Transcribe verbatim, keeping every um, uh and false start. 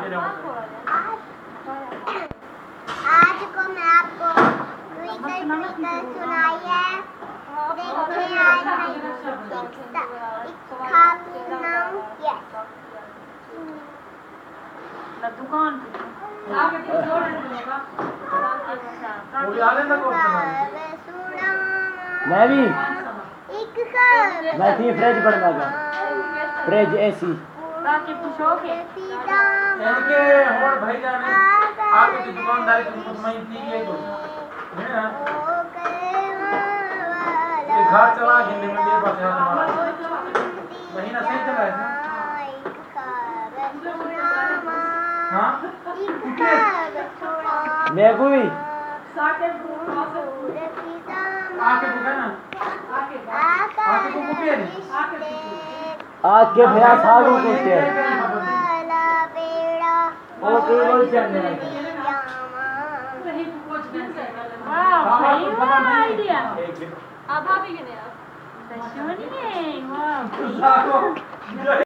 आज को मैं आपको ट्विटर ट्विटर सुनाई है। देखिए आज मैं नाम ये ना दुकान मैं भी एक खाब मैं थी फ्रिज पढ़ना का फ्रिज एसी ताकि खुश हो के इनके और भाई जाने आगे की दुकानदारी तुम मुतमईन थी ये तो है ना ये घर चला हिंदी में ये बस हमारा महीना सही चला है हाँ मैं को भी आके बुका ना आके को बुके आज के भैया सागो कुत्ते वो टेबल चलने वाह भाई आइडिया अब भाभी के ने आप सुनिए वाह